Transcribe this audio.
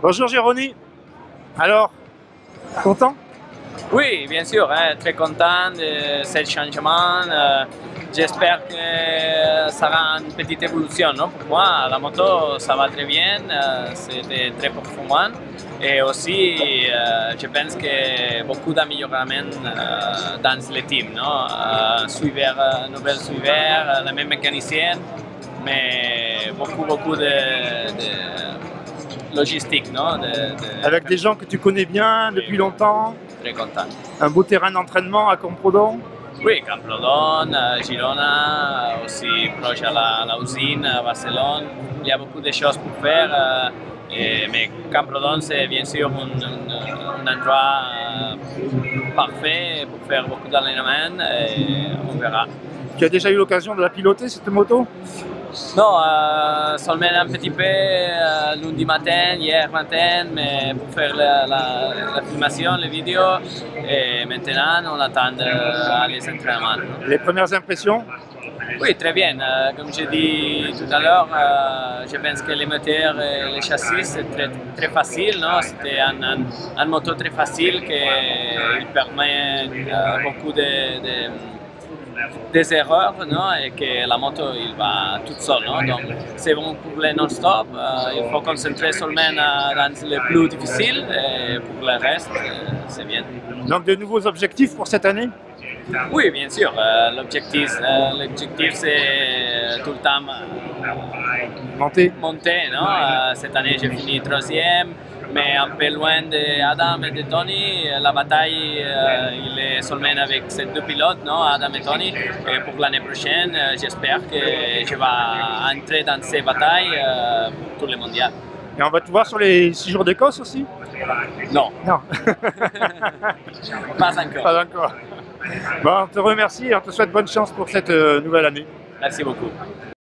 Bonjour Jérôme. Alors, content? Oui, bien sûr, très content de ce changement. J'espère que ça sera une petite évolution, non? Pour moi, la moto, ça va très bien, c'était très performant. Et aussi, je pense que beaucoup d'améliorations dans le team, non? Nouvelle suiveur, la même mécanicienne, mais beaucoup de logistique, non? Avec des gens que tu connais bien depuis longtemps, Très content. un beau terrain d'entraînement à Camprodon. Oui, Camprodon, Girona, aussi proche à l'usine, à Barcelone. Il y a beaucoup de choses pour faire, mais Camprodon, c'est bien sûr un endroit parfait pour faire beaucoup d'entraînement et on verra. Tu as déjà eu l'occasion de la piloter, cette moto? Non, seulement un petit peu lundi matin, hier matin, mais pour faire la filmation, les vidéos. Et maintenant, on attend les entraînements. Les premières impressions? Oui, très bien. Comme j'ai dit tout à l'heure, je pense que les moteurs et les châssis, c'est très facile. C'était un moteur très facile qui permet beaucoup des erreurs, non? Et que la moto il va toute seule. Non? Donc c'est bon pour les non-stop, il faut concentrer seulement dans les plus difficiles et pour le reste c'est bien. Donc de nouveaux objectifs pour cette année? Oui, bien sûr, l'objectif c'est tout le temps monter. Non? Cette année j'ai fini 3e. Mais un peu loin d'Adam et de Tony, la bataille il est seulement avec ces deux pilotes, non? Adam et Tony. Et pour l'année prochaine, j'espère que je vais entrer dans ces batailles pour tous les mondiaux. Et on va te voir sur les 6 jours d'Écosse aussi? Non. Non. Pas encore. Pas encore. Bon, on te remercie et on te souhaite bonne chance pour cette nouvelle année. Merci beaucoup.